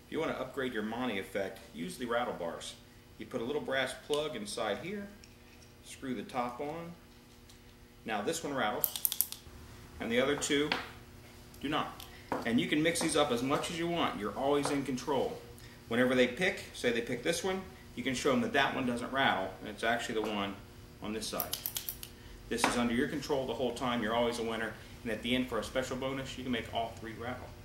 If you want to upgrade your Monty effect, use the rattle bars. You put a little brass plug inside here, screw the top on. Now this one rattles, and the other two do not. And you can mix these up as much as you want. You're always in control. Whenever they pick, say they pick this one, you can show them that that one doesn't rattle, and it's actually the one on this side. This is under your control the whole time. You're always a winner. And at the end, for a special bonus, you can make all three rattle.